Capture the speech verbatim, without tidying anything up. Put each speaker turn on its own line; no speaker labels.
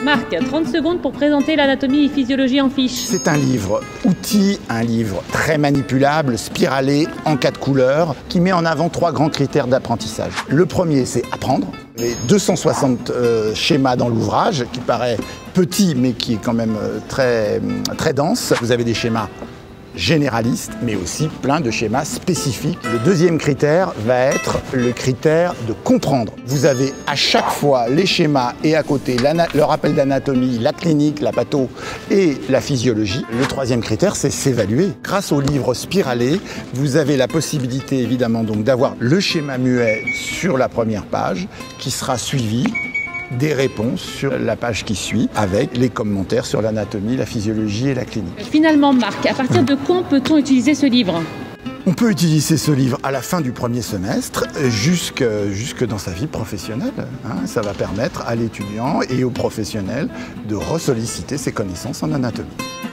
Marc, trente secondes pour présenter l'anatomie et physiologie en fiche.
C'est un livre outil, un livre très manipulable, spiralé, en quatre couleurs, qui met en avant trois grands critères d'apprentissage. Le premier, c'est apprendre. Les deux cent soixante euh, schémas dans l'ouvrage, qui paraît petit, mais qui est quand même euh, très, très dense. Vous avez des schémas généralistes, mais aussi plein de schémas spécifiques. Le deuxième critère va être le critère de comprendre. Vous avez à chaque fois les schémas et à côté le rappel d'anatomie, la clinique, la patho et la physiologie. Le troisième critère, c'est s'évaluer. Grâce au livre spiralé, vous avez la possibilité évidemment donc d'avoir le schéma muet sur la première page qui sera suivi des réponses sur la page qui suit, avec les commentaires sur l'anatomie, la physiologie et la clinique.
Finalement, Marc, à partir de quand peut-on utiliser ce livre ?
On peut utiliser ce livre à la fin du premier semestre, jusque, jusque dans sa vie professionnelle. Hein. Ça va permettre à l'étudiant et aux professionnels de ressolliciter ses connaissances en anatomie.